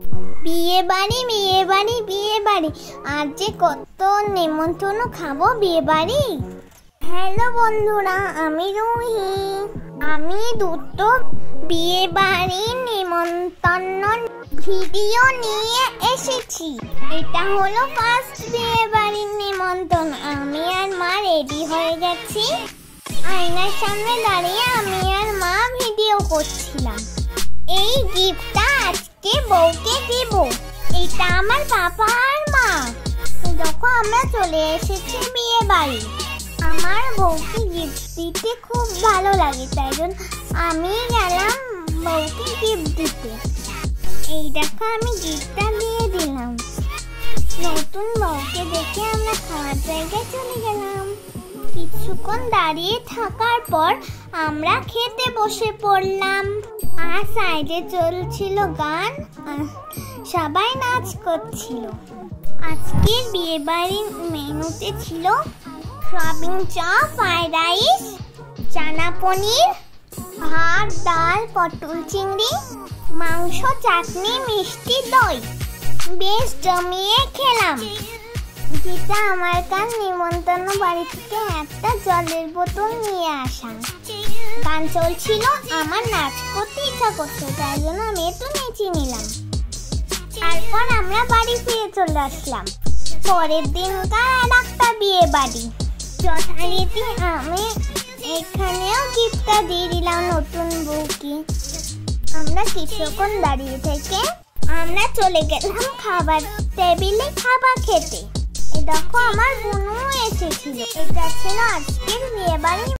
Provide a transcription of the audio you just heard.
বিয়ে বাড়ি বিয়ে বাড়ি বিয়ে বাড়ি, আজ যে কত নেমন্তন্ন খাবো বিয়ে বাড়ি। হ্যালো বন্ধুরা, আমি রুহি। আমি দুটো বিয়ে বাড়ির নেমন্তন্ন ভিডিও নিয়ে এসেছি। এটা হলো ফার্স্ট বিয়ে বাড়ির নেমন্তন্ন। আমি আর মা রেডি হয়ে গেছি। আয়নার সামনে দাঁড়িয়ে আমি আর মা ভিডিও করছিলাম। এই গিফটটা আজকে বউকে দেব। এটা আমার বাবা আর মা। দেখো আমরা চলে এসেছি বিয়ে বাড়ি। আমার বউকে গিফট দিতে খুব ভালো লাগে, তাই জন্য আমি গেলাম বউকে গিফট দিতে। এই দেখো আমি গিফটটা দিয়ে দিলাম। নতুন বউকে দেখে আমরা খাওয়ার জায়গায় চলে গেলাম। কিছুক্ষণ দাঁড়িয়ে থাকার পর আমরা খেতে বসে পড়লাম। আর সাইডে চলছিল গান, সবাই নাচ করছিল। আজকের বিয়ে বাড়ির মেনুতে ছিল soybean chop, fried rice, chana paneer, ভাত, ডাল, পটল চিংড়ি, মাংস, চাটনি, মিষ্টি, দই। বেশ জমিয়ে খেলাম। যেটা আমার কাল নিমন্ত্রণ বাড়ি থেকে একটা জলের বোতল নিয়ে আসা। গান চলছিল, আমার নাচ করতে ইচ্ছা করছে, তাই জন্য আমি একটু নেচে নিলাম। তারপর আমরা বাড়ি ফিরে চলে আসলাম। পরের দিনকার আর একটা বিয়ে বাড়ি। যথারীতি আমি এখানেও গিফটটা দিয়ে দিলাম নতুন বউকে। আমরা কিছুক্ষণ দাঁড়িয়ে থেকে আমরা চলে গেলাম খাবার টেবিলে খাবার খেতে। এই দেখো আমার বোনও এসেছিল। এটা ছিল আজকের বিয়ে বাড়ি।